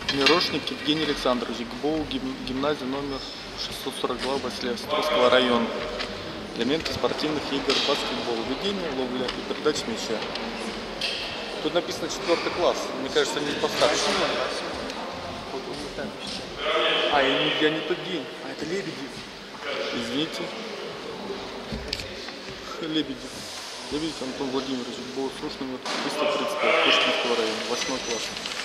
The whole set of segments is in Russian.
Мирошник Евгений Александрович, ГБОУ, гимназия номер 642 Василевского района. Элементы спортивных игр, баскетбол, ведение, ловля и передача мяча. Тут написано 4 класс, мне кажется, они постарше. А, я не тот день, а это Лебедев. Извините. Лебедев. Лебедев Антон Владимирович, ГБОУ, слушный номер 335, Пушкинского района, 8 класс.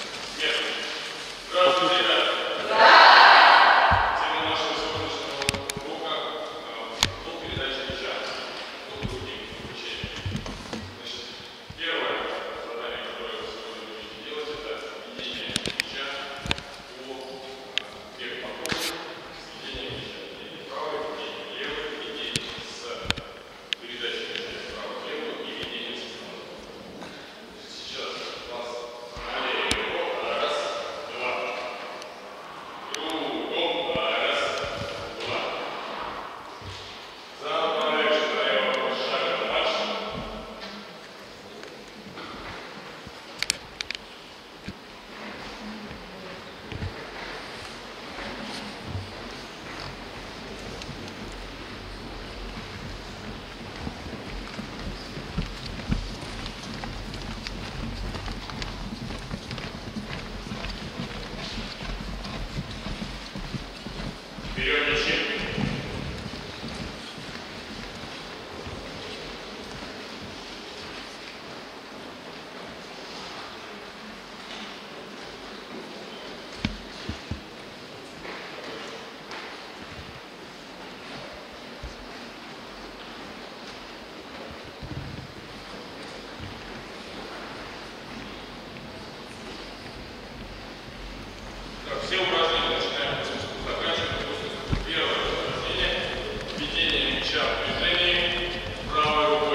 Все упражнения начинаем с заканчиваем после первого упражнения. Введение мяча в движении правой рукой.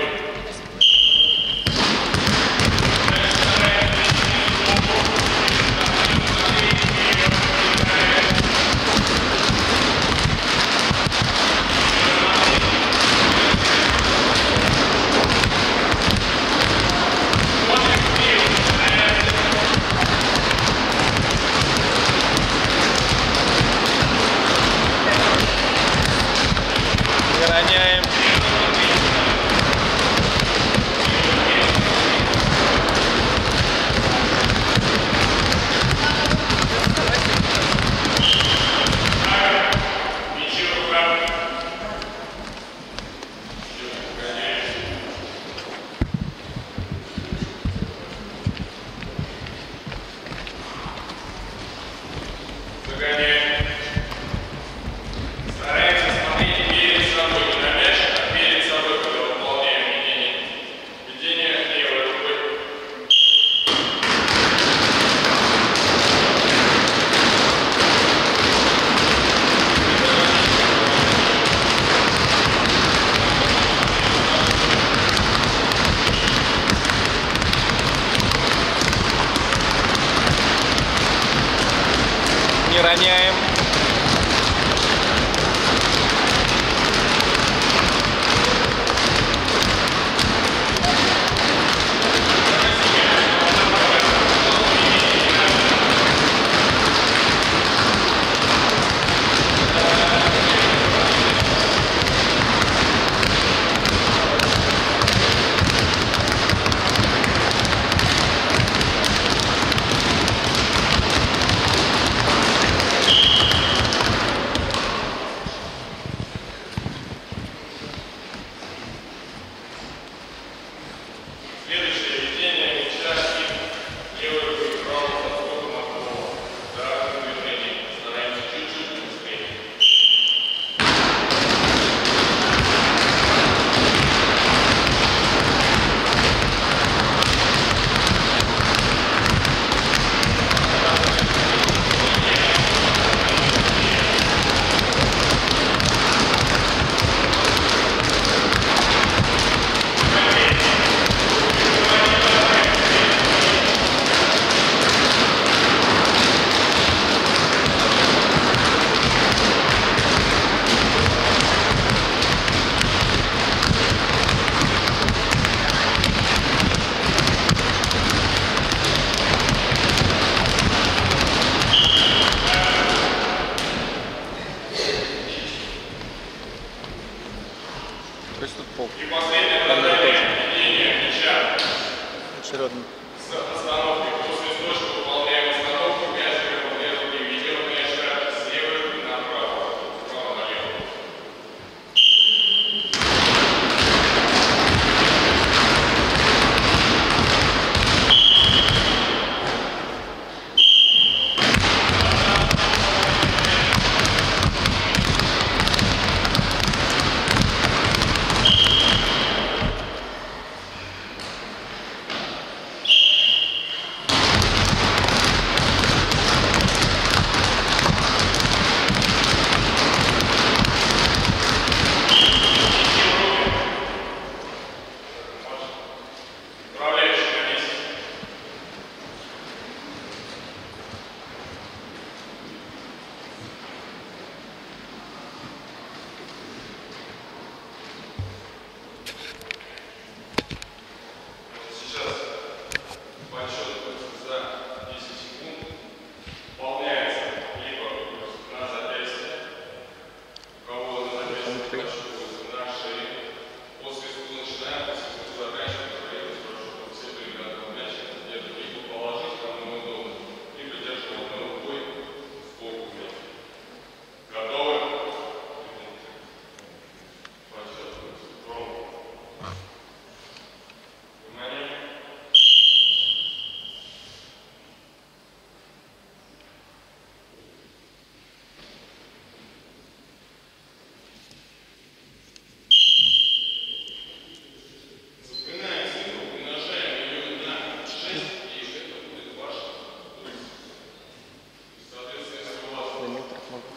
Роняем. Не роняем.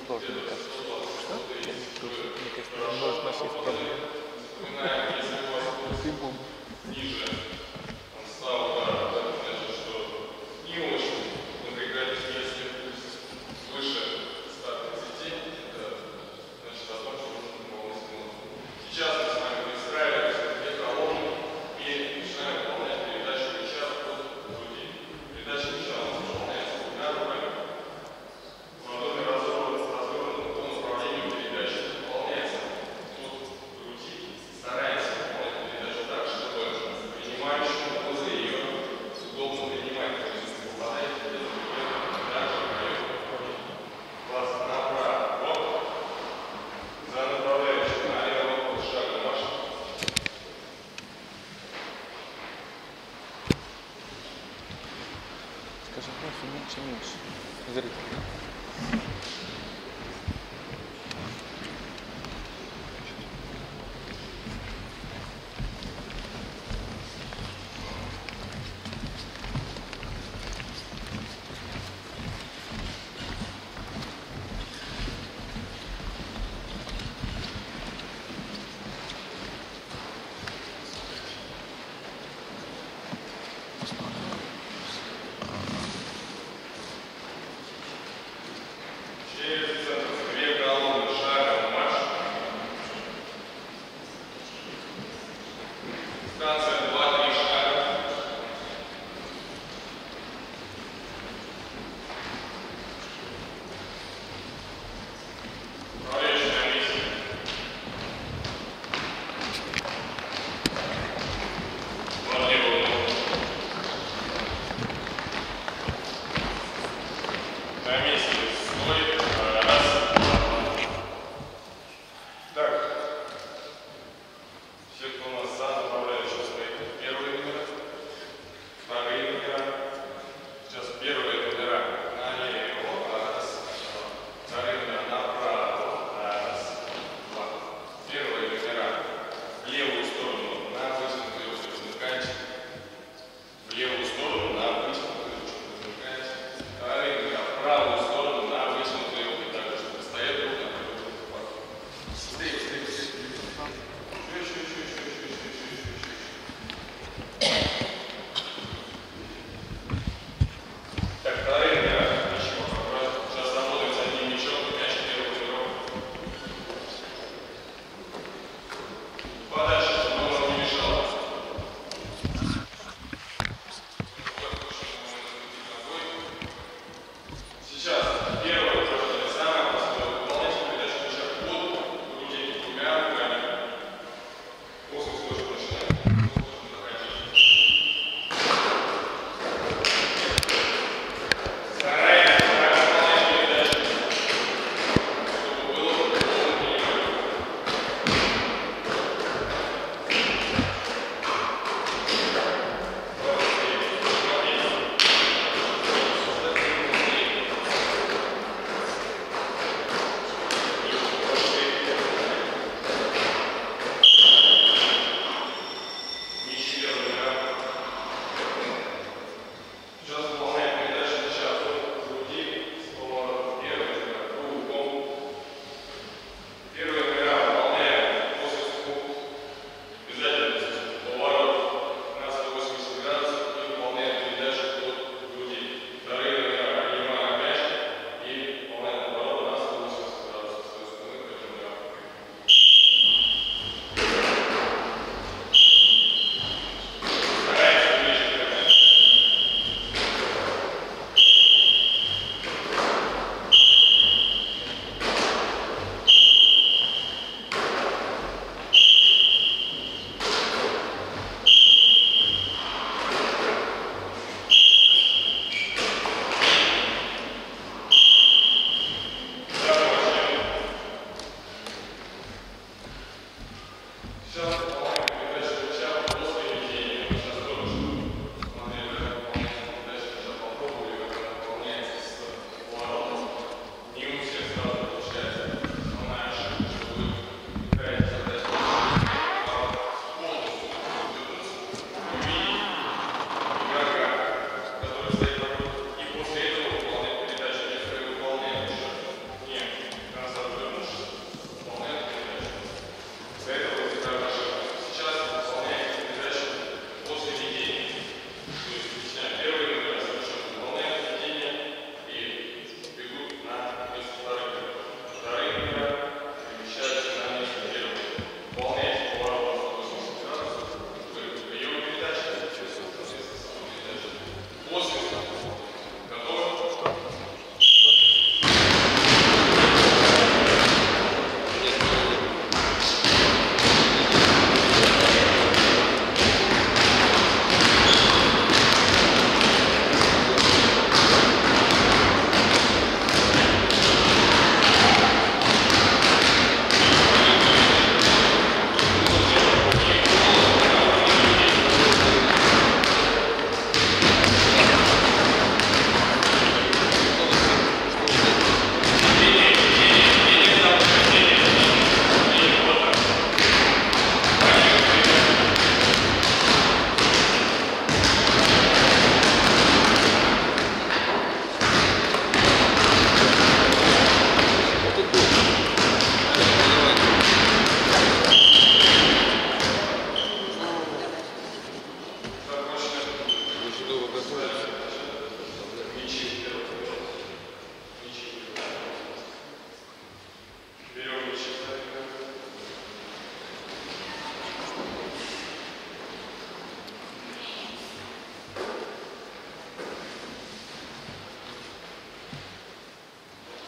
тоже, мне кажется. Что? Мне кажется, может, у нас есть проблемы. Ты бомба. Скажем, меньше зрителей. Правую сторону на вытянутый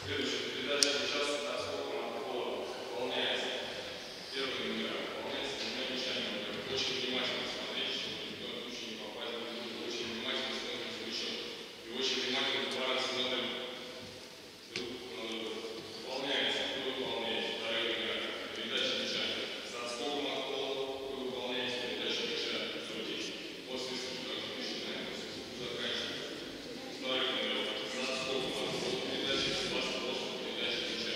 Следующая передача сейчас на скоком от пола выполняется. Первый номер выполняется двумя мячами. Очень внимательно смотрите, чтобы ни в коем случае не попасть в друг. Очень внимательно смотрим за мячом. И очень внимательно два раза смотрим друг на друга. Выполняется. Вы выполняете второй номер. Передача мяча. С отскоком от пола вы выполняете передачу мяча. После скука начинаем, после скука заканчиваем. Второй номер. С отскоком от пола передача с вас просто передача мяча.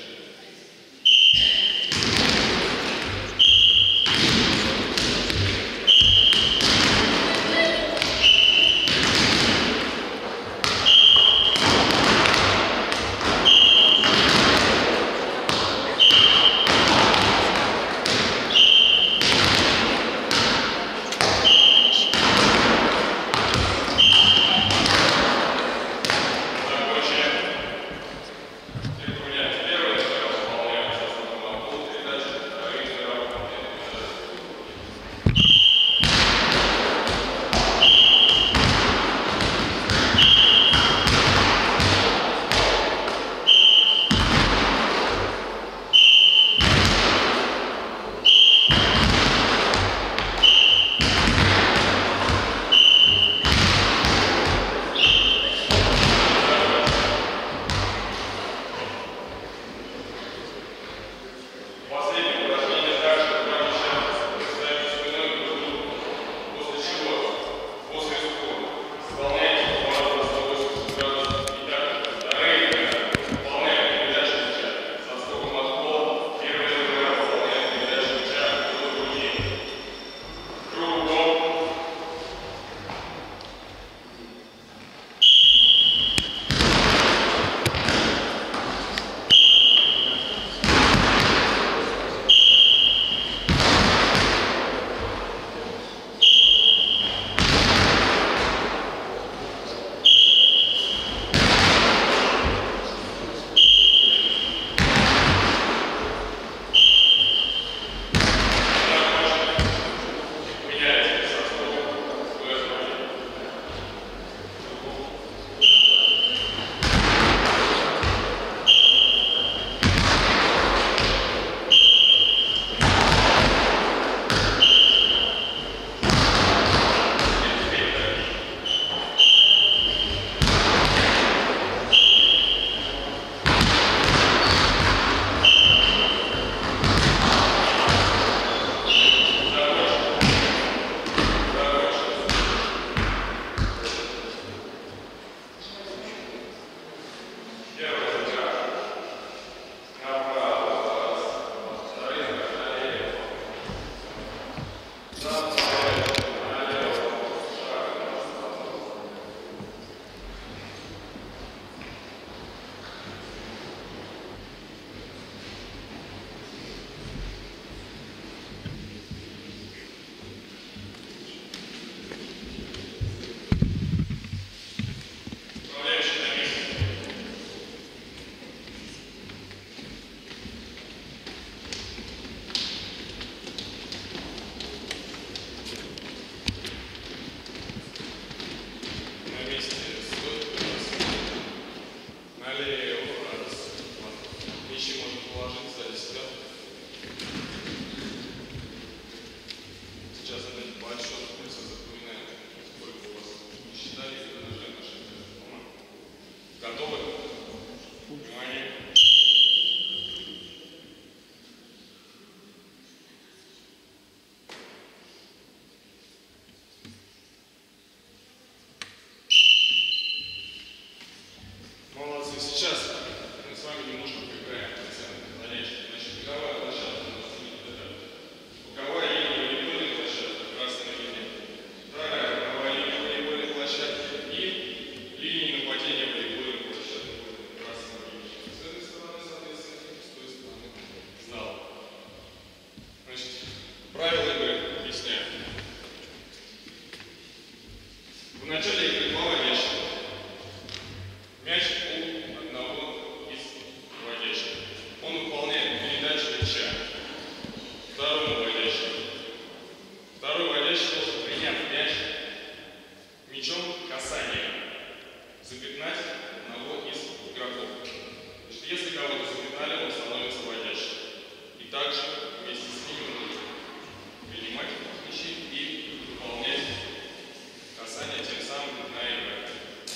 Если кого-то запятнали, он становится вводящим. И также вместе с ними нужно принимать мячи и выполнять касание, тем самым пятная игра.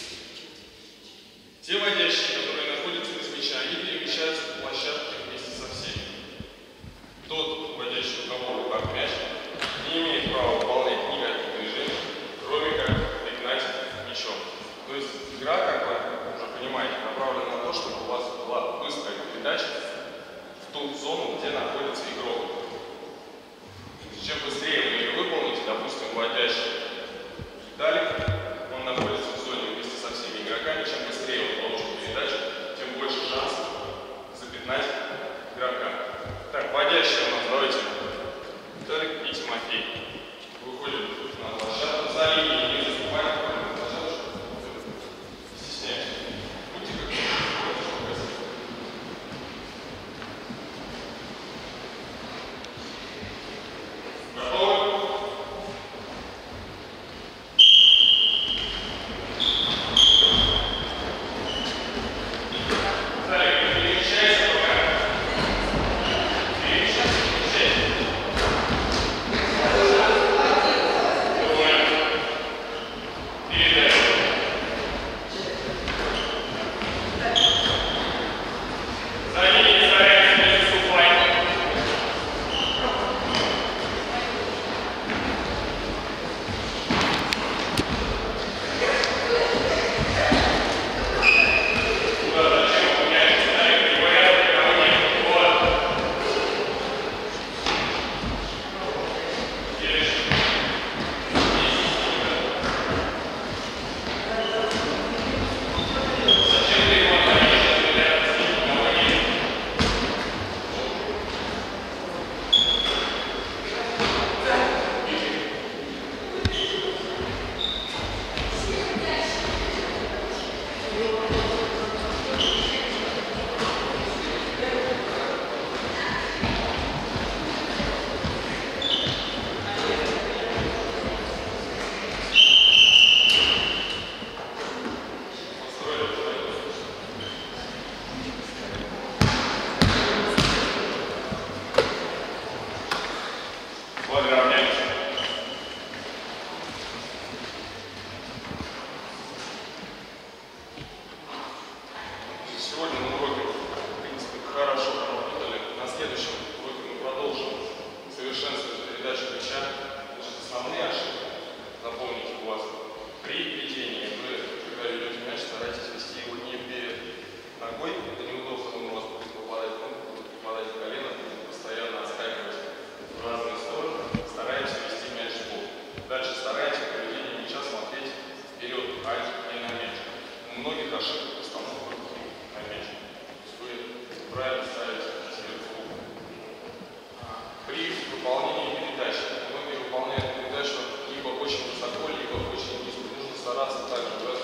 Те вводящие, которые находятся без мяча, они перемещаются по площадке вместе со всеми. Тот вводящий, у кого в руках мяч, не имеет права выполнять никаких движений, кроме как пригнать мячом. То есть игра, как вы уже понимаете, направлена на то, чтобы у вас была быстрая передача в ту зону, где находится игрок. Чем быстрее вы ее выполните, допустим, вводящий Далик, он находится в зоне вместе со всеми игроками, чем быстрее он получит передачу, тем больше шансов запятнать игрока. Так, вводящий у нас, давайте, Далик и Тимофей. Выходим на площадку, за линией не заступаем, на площадку, стесняемся. Будьте как готовы? Сегодня на уроке, в принципе, хорошо поработали. На следующем уроке мы продолжим совершенствовать передачу мяча. Значит, основные ошибки, запомните, у вас при ведении вы, когда ведете мяч, старайтесь вести его не перед ногой. Это неудобно, он у вас будет попадать в ногу, будет попадать в колено, будет постоянно отскакивать в разные стороны. Стараемся вести мяч в бок. Дальше стараемся при ведении мяча смотреть вперед, а не на мяч. У многих ошибок постановка на мяч. Вы правильно ставите сверху. При выполнении передачи многие выполняют передачу либо очень высоко, либо очень низко. Нужно стараться также